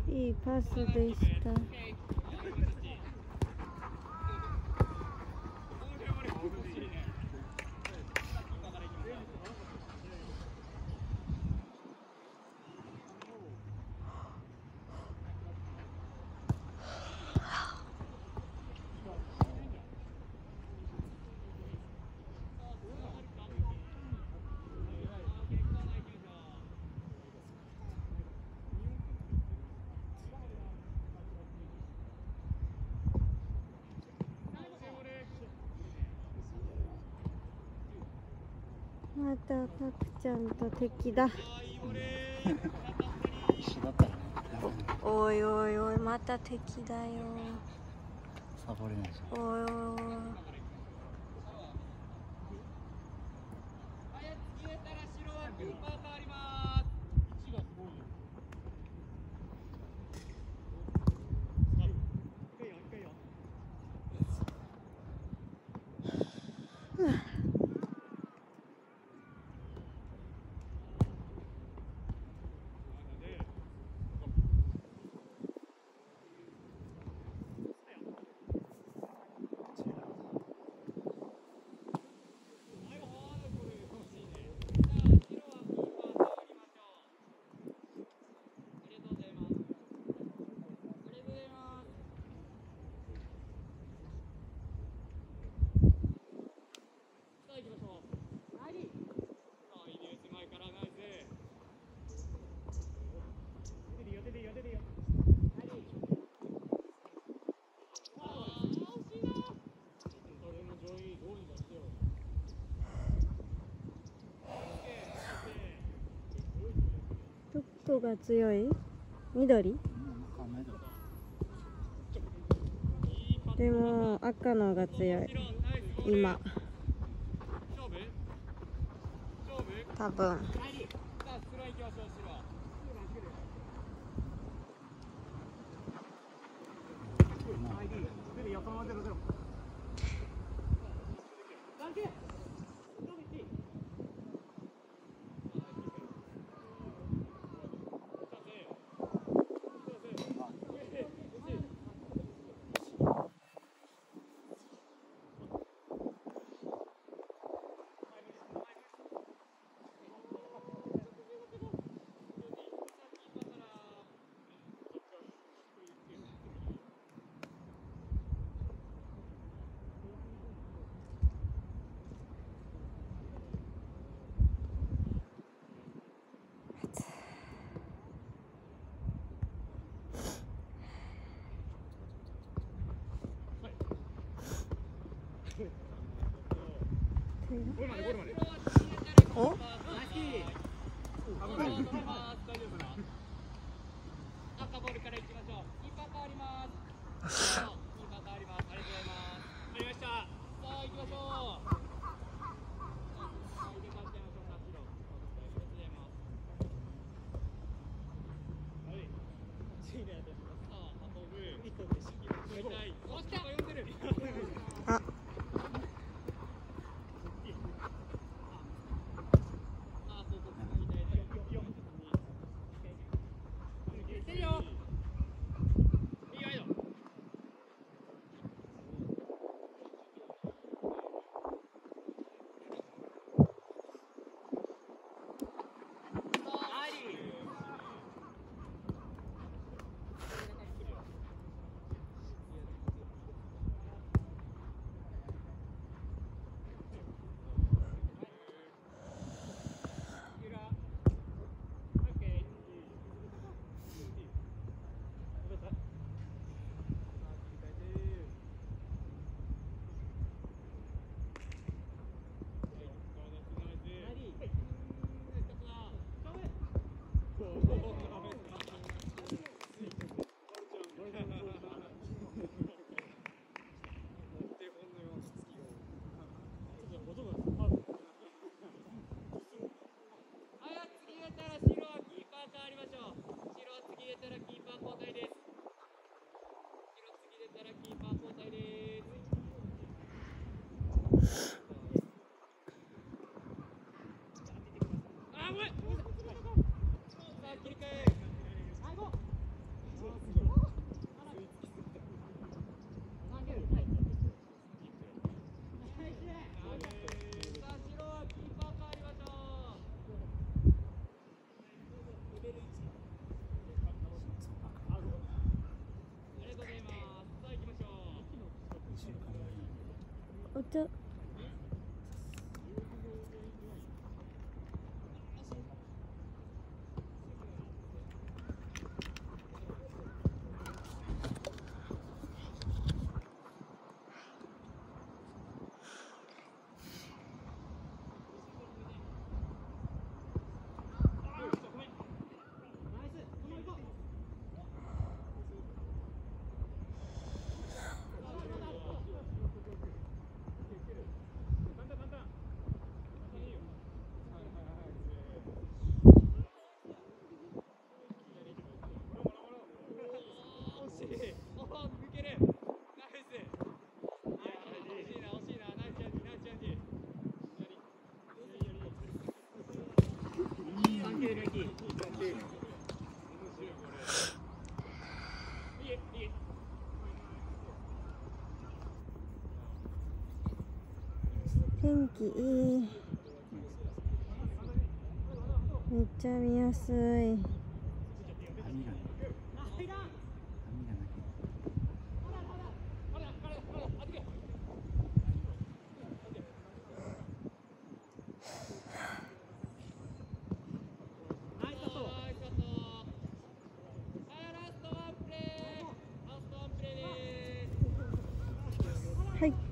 いいパスでした。またパクちゃんと敵だ。おいおいおい、また敵だよ。 サボれないじゃん。 おいおいおい。どこが強い？緑？でも赤のが強い今多分。お？ 赤ボールからいきましょう。キーパー変わります。キーパー変わります。ありがとうございます。ありました。さあ行きましょう。入れ替わっちゃいましょうか。白。ありがとうございます。はい。シーナーです。さあ運ぶ。一個でし。押した。読んでる。 あ。 ちゃ天気いい。めっちゃ見やすい。 波がなはい。